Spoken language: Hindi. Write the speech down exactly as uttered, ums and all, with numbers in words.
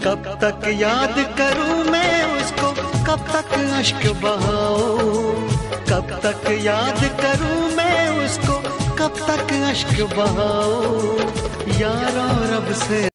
कब तक याद करूं मैं उसको, कब तक अश्क बहाऊं, कब तक याद करूं मैं उसको, कब तक अश्क बहाऊं, यारों रब से